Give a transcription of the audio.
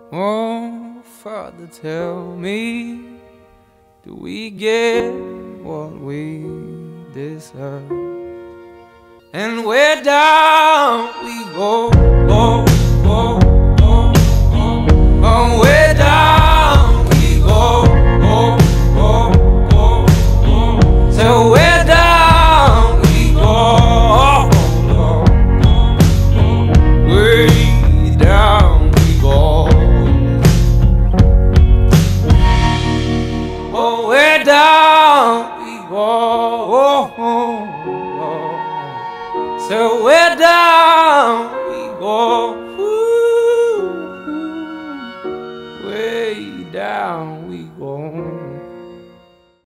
Oh, Father, tell me, do we get what we deserve? And where down we go, oh, oh, oh, oh, oh, where down we go, oh, oh, oh, oh, so where down we go, oh, oh, oh, oh, way down we go, oh, where down we go, oh, oh, oh. So where down we go.